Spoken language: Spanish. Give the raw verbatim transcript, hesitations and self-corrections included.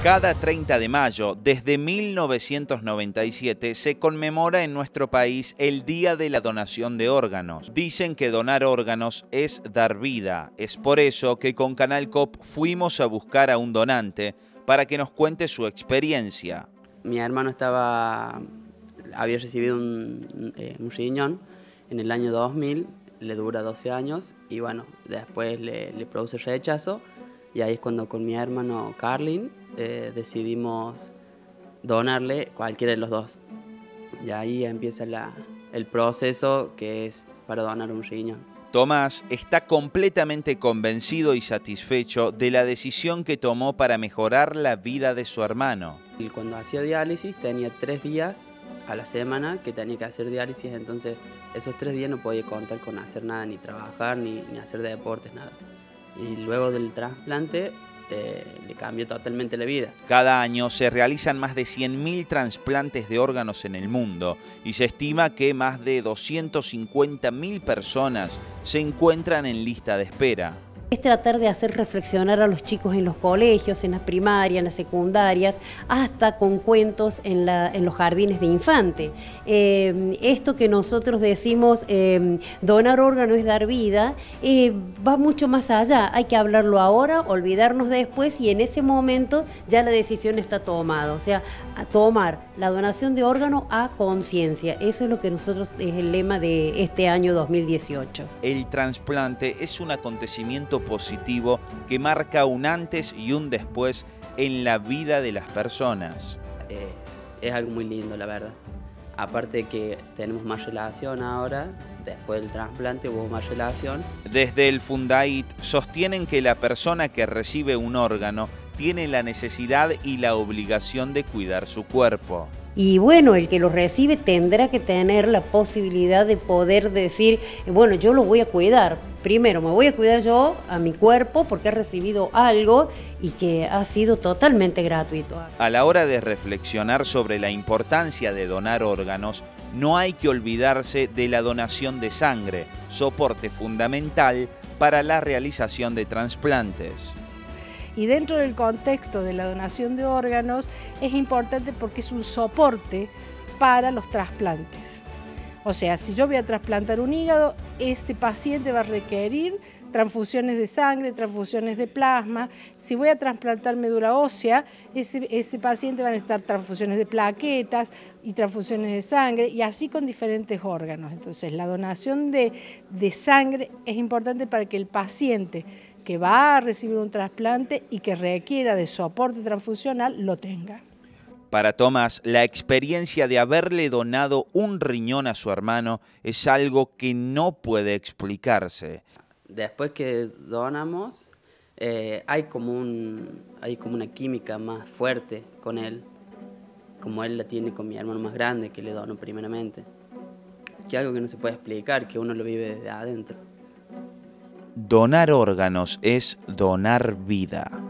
Cada treinta de mayo, desde mil novecientos noventa y siete, se conmemora en nuestro país el Día de la Donación de Órganos. Dicen que donar órganos es dar vida. Es por eso que con Canal Cop fuimos a buscar a un donante para que nos cuente su experiencia. Mi hermano estaba, había recibido un, eh, un riñón en el año dos mil, le dura doce años y bueno, después le, le produce rechazo. Y ahí es cuando con mi hermano Carlin eh, decidimos donarle cualquiera de los dos. Y ahí empieza la, el proceso que es para donar un riñón. Tomás está completamente convencido y satisfecho de la decisión que tomó para mejorar la vida de su hermano. Y cuando hacía diálisis tenía tres días a la semana que tenía que hacer diálisis, entonces esos tres días no podía contar con hacer nada, ni trabajar, ni, ni hacer deportes, nada. Y luego del trasplante eh, le cambió totalmente la vida. Cada año se realizan más de cien mil trasplantes de órganos en el mundo y se estima que más de doscientas cincuenta mil personas se encuentran en lista de espera. Es tratar de hacer reflexionar a los chicos en los colegios, en las primarias, en las secundarias, hasta con cuentos en, la, en los jardines de infante. Eh, esto que nosotros decimos, eh, donar órganos es dar vida, eh, va mucho más allá. Hay que hablarlo ahora, olvidarnos después y en ese momento ya la decisión está tomada. O sea, a tomar la donación de órganos a conciencia. Eso es lo que nosotros es el lema de este año dos mil dieciocho. El trasplante es un acontecimiento positivo que marca un antes y un después en la vida de las personas. Es, es algo muy lindo, la verdad. Aparte de que tenemos más relación ahora, después del trasplante hubo más relación. Desde el Fundait sostienen que la persona que recibe un órgano tiene la necesidad y la obligación de cuidar su cuerpo. Y bueno, el que lo recibe tendrá que tener la posibilidad de poder decir, bueno, yo lo voy a cuidar. Primero, me voy a cuidar yo a mi cuerpo porque he recibido algo y que ha sido totalmente gratuito. A la hora de reflexionar sobre la importancia de donar órganos, no hay que olvidarse de la donación de sangre, soporte fundamental para la realización de trasplantes. Y dentro del contexto de la donación de órganos es importante porque es un soporte para los trasplantes. O sea, si yo voy a trasplantar un hígado, ese paciente va a requerir transfusiones de sangre, transfusiones de plasma. Si voy a trasplantar médula ósea, ese, ese paciente va a necesitar transfusiones de plaquetas y transfusiones de sangre, y así con diferentes órganos. Entonces, la donación de, de sangre es importante para que el paciente que va a recibir un trasplante y que requiera de soporte transfusional lo tenga. Para Tomás, la experiencia de haberle donado un riñón a su hermano es algo que no puede explicarse. Después que donamos, eh, hay, como un, hay como una química más fuerte con él, como él la tiene con mi hermano más grande, que le donó primeramente. Que es algo que no se puede explicar, que uno lo vive desde adentro. Donar órganos es donar vida.